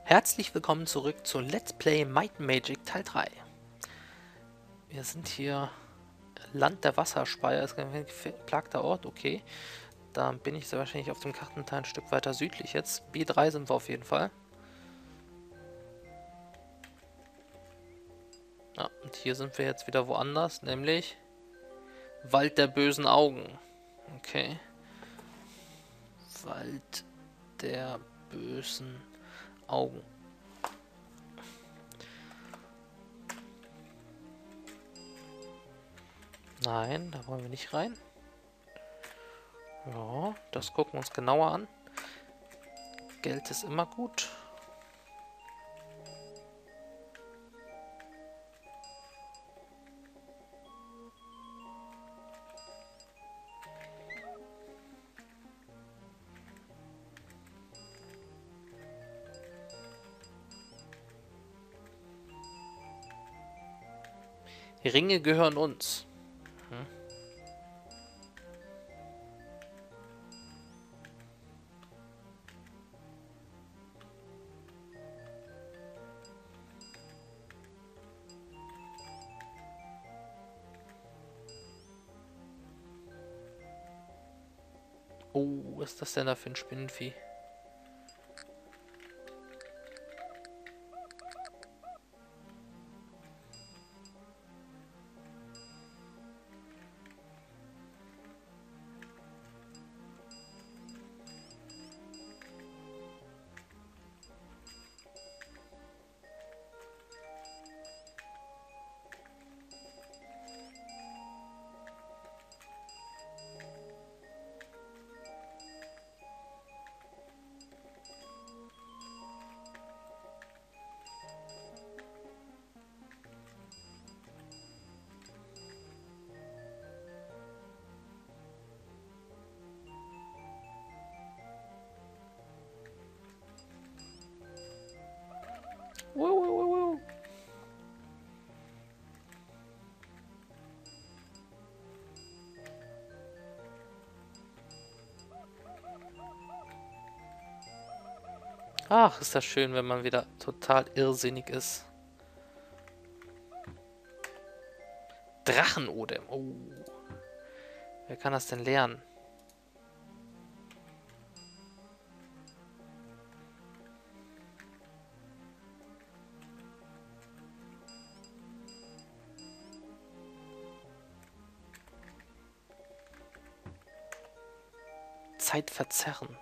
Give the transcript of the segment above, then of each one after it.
Herzlich willkommen zurück zu Let's Play Might and Magic Teil 3. Wir sind hier Land der Wasserspeier, ist ein geplagter Ort, okay. Da bin ich sehr wahrscheinlich auf dem Kartenteil ein Stück weiter südlich jetzt. B3 sind wir auf jeden Fall. Ja, und hier sind wir jetzt wieder woanders, nämlich Wald der bösen Augen. Okay. Wald der bösen Augen. Nein, da wollen wir nicht rein. Ja, das gucken wir uns genauer an. Geld ist immer gut. Die Ringe gehören uns. Hm. Oh, was ist das denn da für ein Spinnenvieh? Wow, wow, wow, wow. Ach, ist das schön, wenn man wieder total irrsinnig ist. Drachenodem. Oh. Wer kann das denn lernen? Zeit verzerren.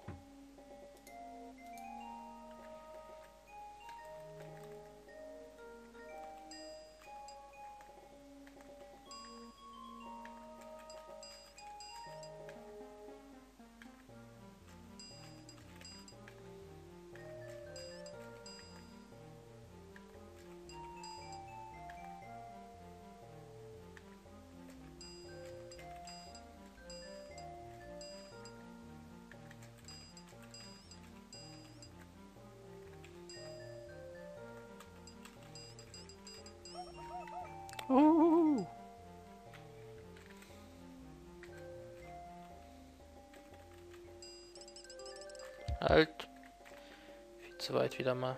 Oh. Halt. Viel zu weit wieder mal.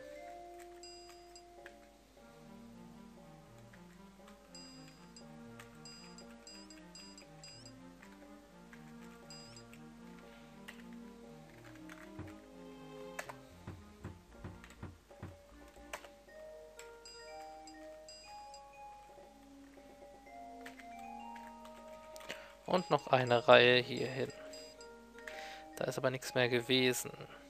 Und noch eine Reihe hier hin. Da ist aber nichts mehr gewesen.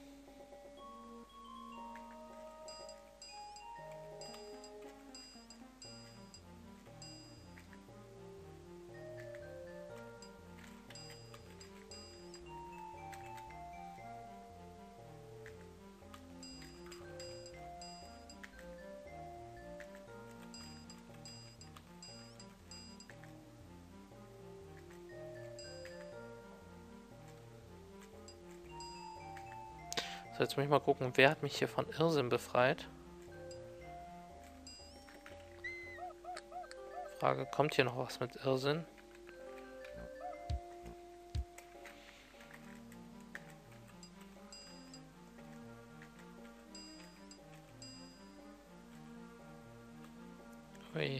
So, jetzt muss ich mal gucken, wer hat mich hier von Irrsinn befreit? Frage, kommt hier noch was mit Irrsinn? Ui.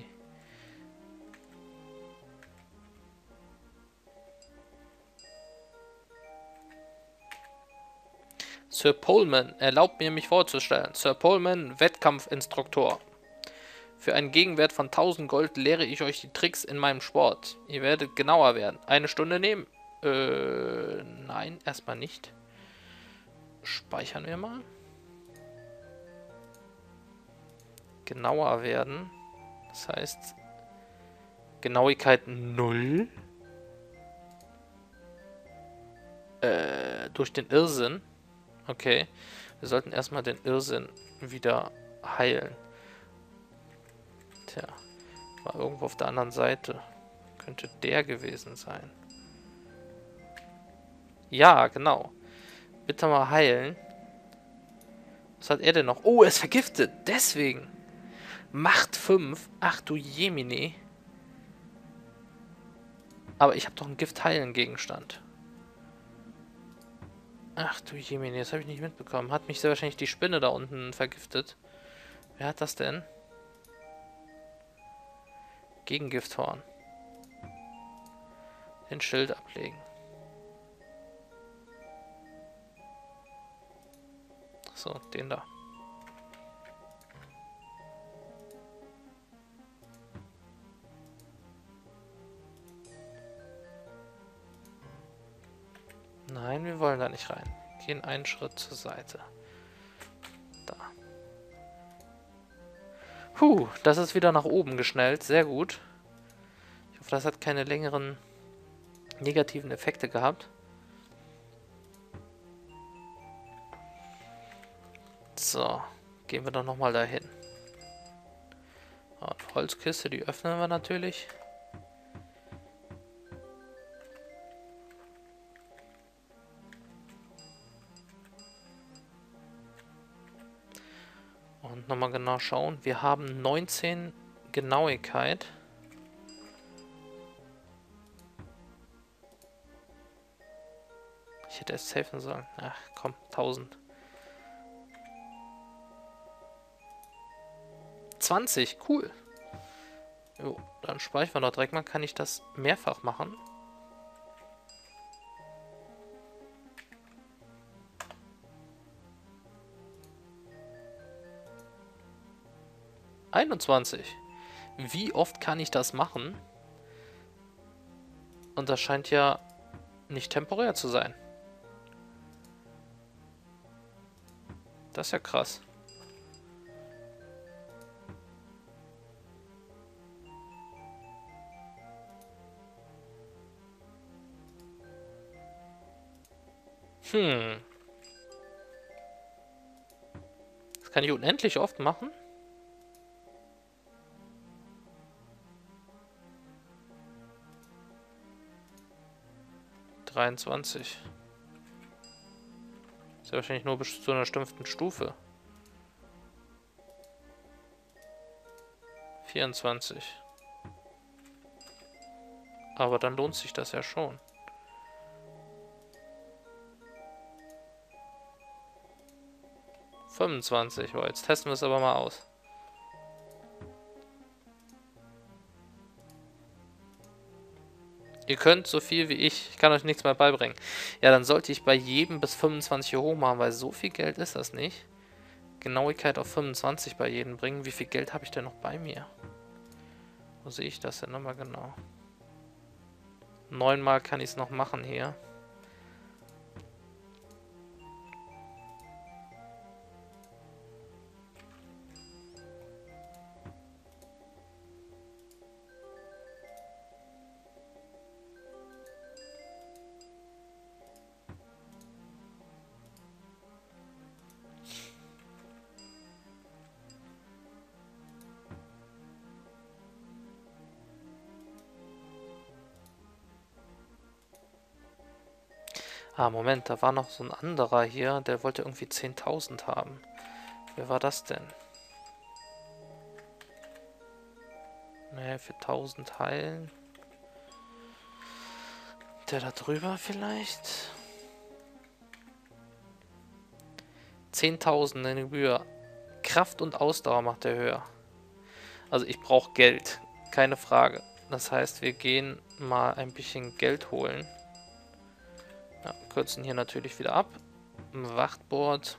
Sir Pullman, erlaubt mir, mich vorzustellen. Sir Pullman, Wettkampfinstruktor. Für einen Gegenwert von 1000 Gold lehre ich euch die Tricks in meinem Sport. Ihr werdet genauer werden. Eine Stunde nehmen? Nein, erstmal nicht. Speichern wir mal. Genauer werden. Das heißt, Genauigkeit 0. Durch den Irrsinn. Okay. Wir sollten erstmal den Irrsinn wieder heilen. Tja. War irgendwo auf der anderen Seite. Könnte der gewesen sein. Ja, genau. Bitte mal heilen. Was hat er denn noch? Oh, er ist vergiftet. Deswegen. Macht 5. Ach du Jemine. Aber ich habe doch einen Gift-Heilen-Gegenstand. Ach du Jemine, das habe ich nicht mitbekommen. Hat mich sehr wahrscheinlich die Spinne da unten vergiftet. Wer hat das denn? Gegengifthorn. Den Schild ablegen. So, den da. Nein, wir wollen da nicht rein. Gehen einen Schritt zur Seite. Da. Das ist wieder nach oben geschnellt. Sehr gut. Ich hoffe, das hat keine längeren negativen Effekte gehabt. So, gehen wir doch nochmal dahin. Holzkiste, die öffnen wir natürlich. Und nochmal genau schauen. Wir haben 19 Genauigkeit. Ich hätte erst safen sollen. Ach komm, 1000. 20, cool. Jo, dann speichern wir doch direkt mal. Kann ich das mehrfach machen? ...21. Wie oft kann ich das machen? Und das scheint ja nicht temporär zu sein. Das ist ja krass. Das kann ich unendlich oft machen? ...23. Ist ja wahrscheinlich nur bis zu einer bestimmten Stufe. 24. Aber dann lohnt sich das ja schon. Oh, jetzt testen wir es aber mal aus. Ihr könnt so viel wie ich. Ich kann euch nichts mehr beibringen. Ja, dann sollte ich bei jedem bis 25 hoch machen, weil so viel Geld ist das nicht. Genauigkeit auf 25 bei jedem bringen. Wie viel Geld habe ich denn noch bei mir? Wo sehe ich das denn nochmal genau? 9-mal kann ich es noch machen hier. Ah, Moment, da war noch so ein anderer hier, der wollte irgendwie 10.000 haben. Wer war das denn? Ne, für 1000 heilen. Der da drüber vielleicht? 10.000 in Gebühr. Kraft und Ausdauer macht er höher. Also ich brauche Geld, keine Frage. Das heißt, wir gehen mal ein bisschen Geld holen. Ja, kürzen hier natürlich wieder ab. Wachtboard.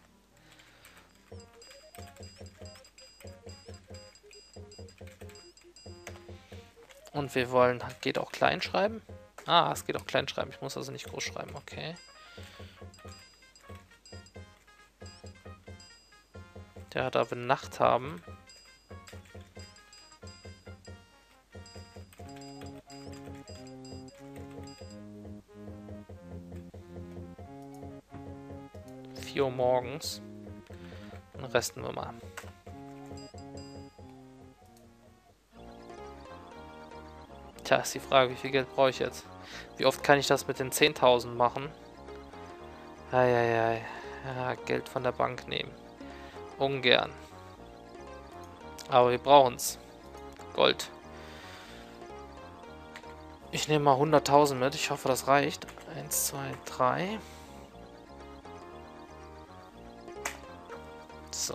Und wir wollen, geht auch klein schreiben? Ah, es geht auch klein schreiben. Ich muss also nicht groß schreiben, okay. Der hat aber Nacht haben. Uhr morgens. Dann resten wir mal. Tja, ist die Frage, wie viel Geld brauche ich jetzt? Wie oft kann ich das mit den 10.000 machen? Eieiei. Ja, Geld von der Bank nehmen. Ungern. Aber wir brauchen es. Gold. Ich nehme mal 100.000 mit. Ich hoffe, das reicht. 1, 2, 3. So.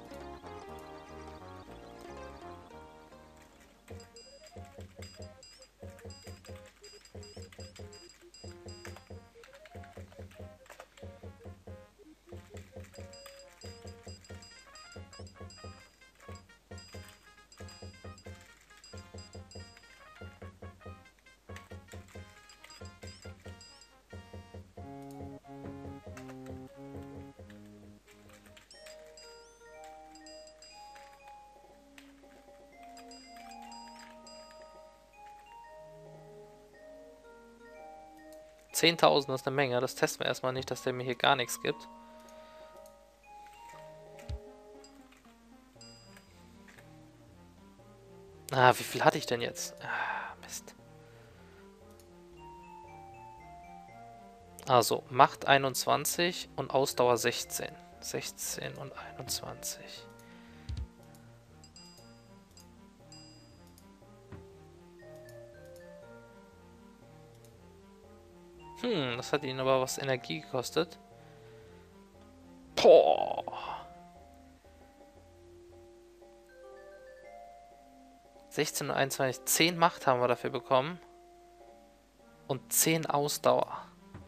Zehntausend ist eine Menge. Das testen wir erstmal nicht, dass der mir hier gar nichts gibt. Ah, wie viel hatte ich denn jetzt? Ah, Mist. Also, Macht 21 und Ausdauer 16. 16 und 21. Das hat ihn aber was Energie gekostet. Boah. 16 und 21. 10 Macht haben wir dafür bekommen. Und 10 Ausdauer.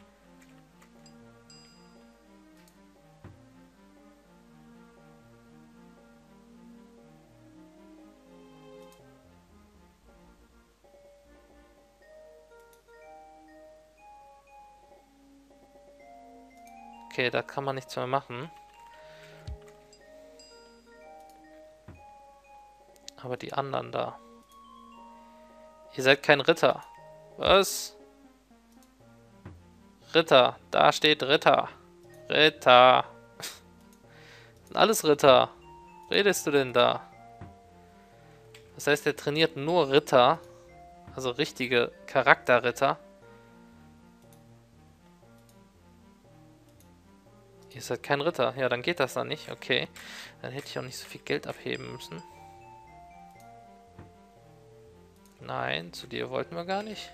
Okay, da kann man nichts mehr machen. Aber die anderen da. Ihr seid kein Ritter. Was? Ritter. Da steht Ritter. Ritter. Sind alles Ritter. Redest du denn da? Das heißt, er trainiert nur Ritter. Also richtige Charakterritter. Ihr seid kein Ritter. Ja, dann geht das dann nicht. Okay. Dann hätte ich auch nicht so viel Geld abheben müssen. Nein, zu dir wollten wir gar nicht.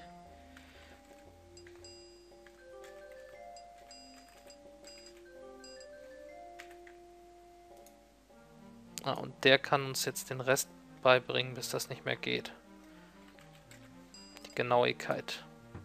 Ah, und der kann uns jetzt den Rest beibringen, bis das nicht mehr geht. Die Genauigkeit.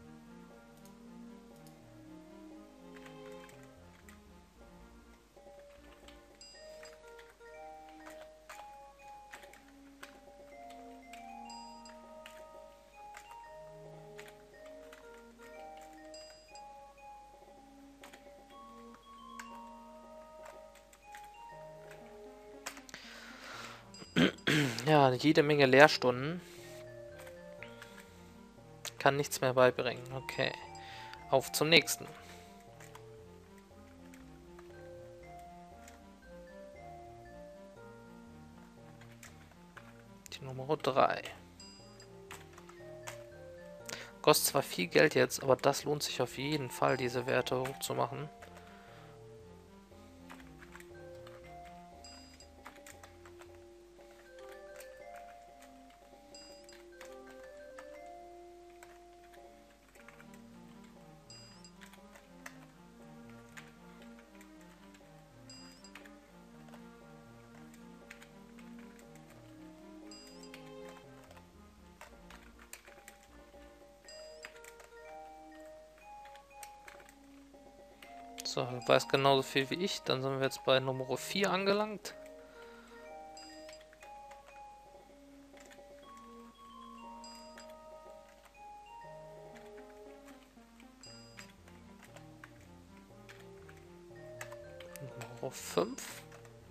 Ja, jede Menge Lehrstunden. Kann nichts mehr beibringen. Okay. Auf zum nächsten. Die Nummer 3. Kostet zwar viel Geld jetzt, aber das lohnt sich auf jeden Fall, diese Werte hochzumachen. So, du weißt genauso viel wie ich. Dann sind wir jetzt bei Nummer 4 angelangt. Nummer 5.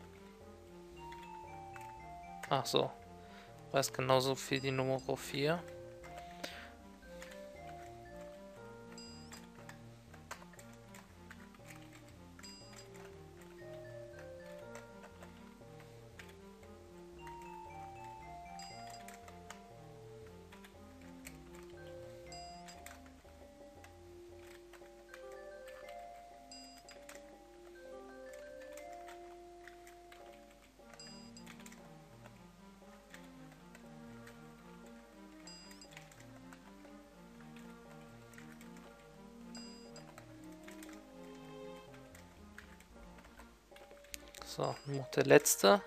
Ach so. Weiß genauso viel die Nummer 4. So, noch der letzte.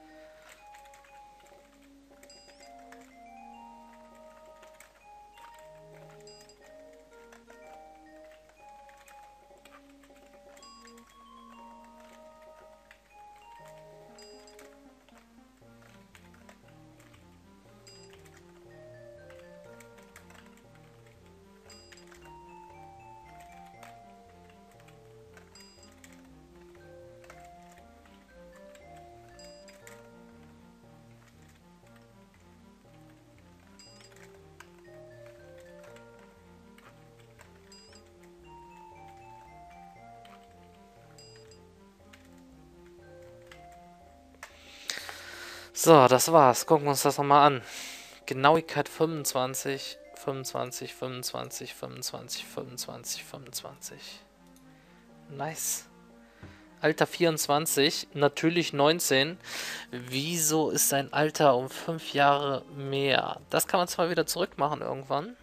So, das war's. Gucken wir uns das nochmal an. Genauigkeit 25, 25, 25, 25, 25, 25. Nice. Alter 24, natürlich 19. Wieso ist sein Alter um 5 Jahre mehr? Das kann man zwar wieder zurückmachen irgendwann.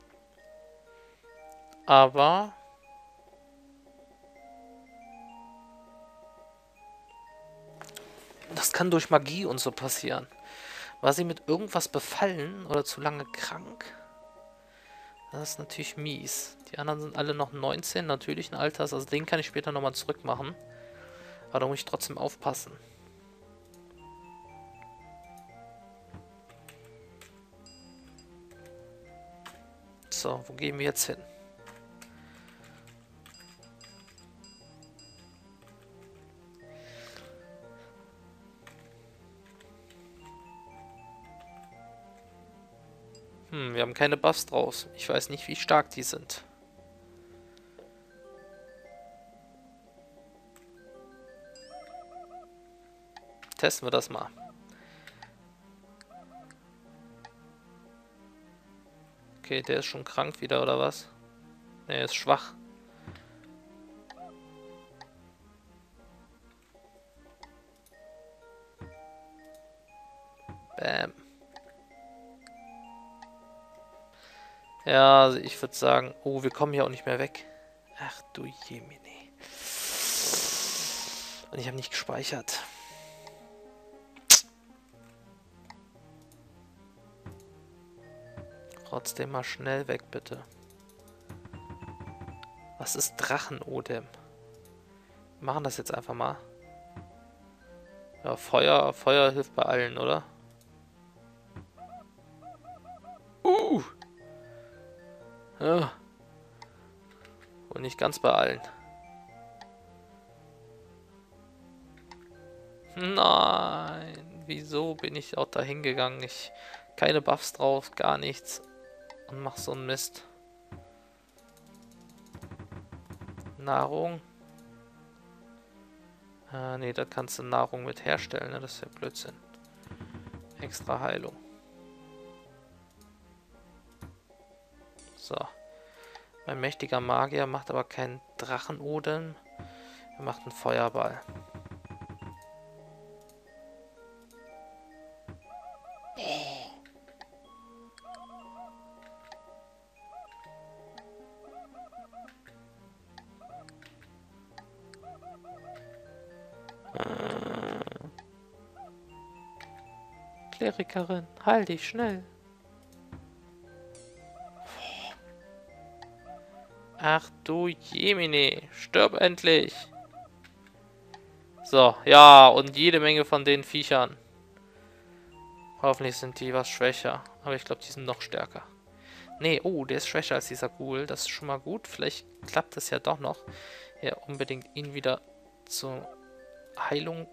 Aber das kann durch Magie und so passieren. War sie mit irgendwas befallen oder zu lange krank? Das ist natürlich mies. Die anderen sind alle noch 19, natürlichen Alters. Also den kann ich später nochmal zurückmachen. Aber da muss ich trotzdem aufpassen. So, wo gehen wir jetzt hin? Wir haben keine Buffs drauf. Ich weiß nicht, wie stark die sind. Testen wir das mal. Okay, der ist schon krank wieder, oder was? Ne, er ist schwach. Bam. Ja, also ich würde sagen... Oh, wir kommen hier auch nicht mehr weg. Ach du Jemine. Und ich habe nicht gespeichert. Trotzdem mal schnell weg, bitte. Was ist Drachenodem? Wir machen das jetzt einfach mal. Ja, Feuer hilft bei allen, oder? Ja. Und nicht ganz bei allen. Nein, wieso bin ich auch da hingegangen? Keine Buffs drauf, gar nichts. Und mach so einen Mist. Nahrung. Nee, da kannst du Nahrung mit herstellen, ne? Das ist ja Blödsinn. Extra Heilung. So. Mein mächtiger Magier macht aber keinen Drachenodem. Er macht einen Feuerball. Klerikerin, heil dich schnell. Ach du Jemine, stirb endlich. So, ja, und jede Menge von den Viechern. Hoffentlich sind die was schwächer. Aber ich glaube, die sind noch stärker. Nee, oh, der ist schwächer als dieser Ghoul. Das ist schon mal gut. Vielleicht klappt es ja doch noch. Ja, unbedingt ihn wieder zur Heilung.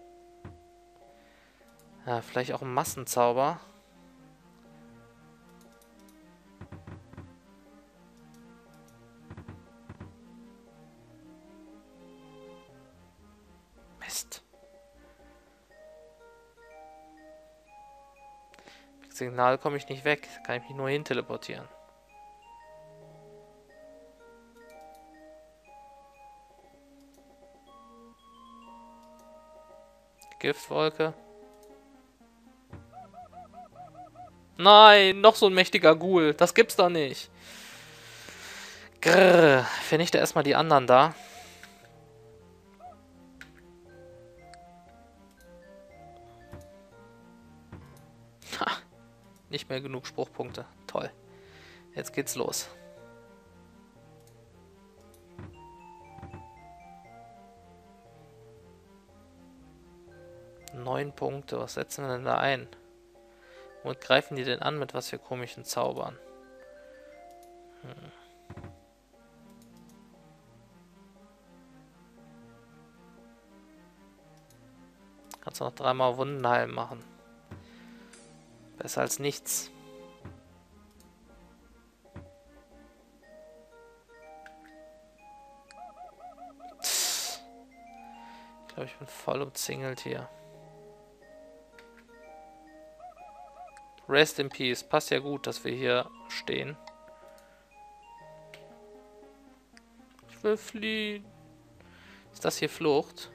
Ja, vielleicht auch ein Massenzauber. Mist. Mit Signal komme ich nicht weg. Kann ich mich nur hin teleportieren. Giftwolke. Nein, noch so ein mächtiger Ghoul. Das gibt's doch nicht. Grrr. Vernichte erstmal die anderen da. Ha. Nicht mehr genug Spruchpunkte. Toll. Jetzt geht's los. 9 Punkte. Was setzen wir denn da ein? Womit greifen die denn an mit was für komischen Zaubern? Kannst du noch 3-mal Wundenheil machen. Besser als nichts. Ich glaube, ich bin voll umzingelt hier. Rest in Peace. Passt ja gut, dass wir hier stehen. Ich will fliehen. Ist das hier Flucht?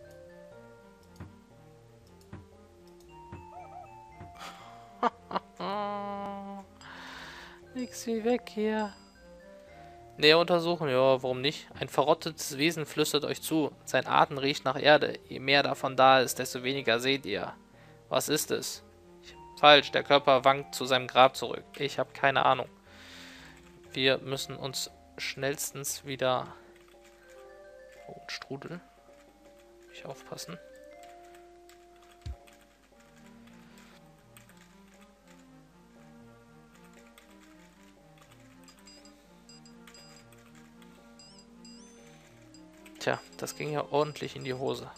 Nix wie weg hier. Näher untersuchen, ja, warum nicht? Ein verrottetes Wesen flüstert euch zu. Sein Atem riecht nach Erde. Je mehr davon da ist, desto weniger seht ihr. Was ist es? Falsch, der Körper wankt zu seinem Grab zurück. Ich habe keine Ahnung. Wir müssen uns schnellstens wieder... Oh, ein Strudel. Ich aufpassen. Tja, das ging ja ordentlich in die Hose.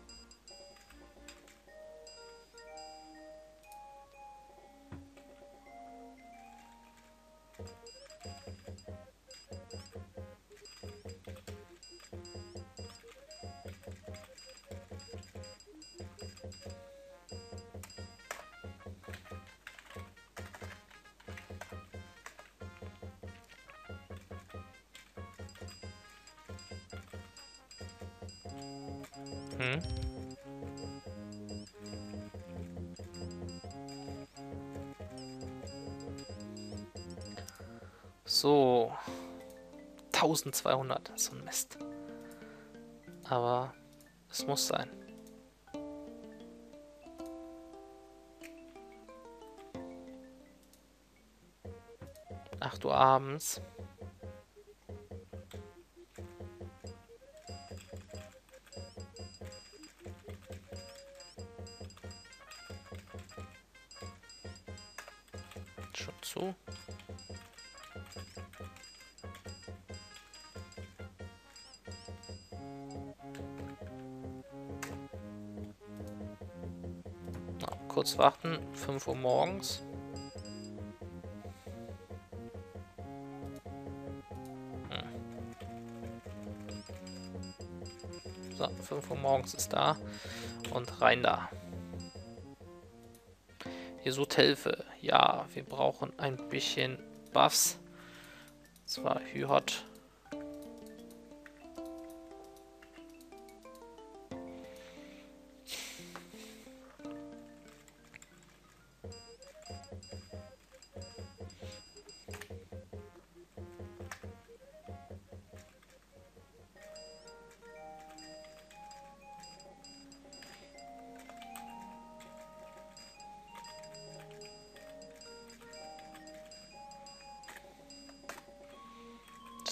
Hm? So. 1200. So ein Mist. Aber es muss sein. 8 Uhr abends. Schon zu. Na, kurz warten. 5 Uhr morgens. So, 5 Uhr morgens ist da. Und rein da. Hilfe. Ja, wir brauchen ein bisschen Buffs. Und zwar Hyhot.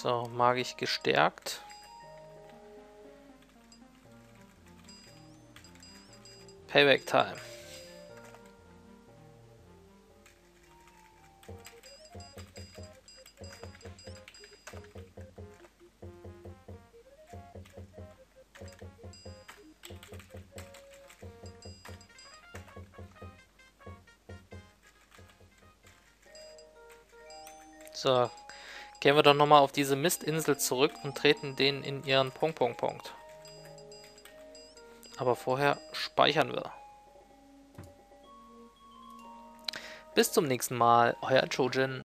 So, magisch gestärkt. Payback Time. So, gehen wir doch nochmal auf diese Mistinsel zurück und treten den in ihren Punkt. Aber vorher speichern wir. Bis zum nächsten Mal, euer Chojin.